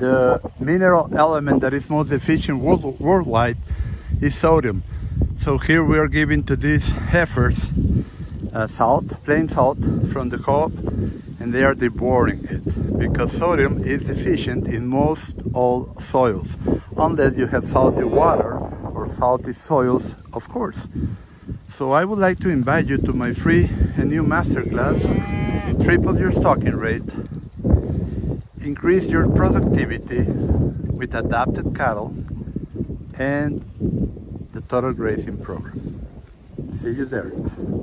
the mineral element that is most deficient worldwide is sodium. So here we are giving to these heifers salt, plain salt from the co-op, and they are devouring it because sodium is deficient in most all soils, unless you have salty water or salty soils, of course. So I would like to invite you to my free and new masterclass, triple your stocking rate, increase your productivity with adapted cattle, and the total grazing program. See you there.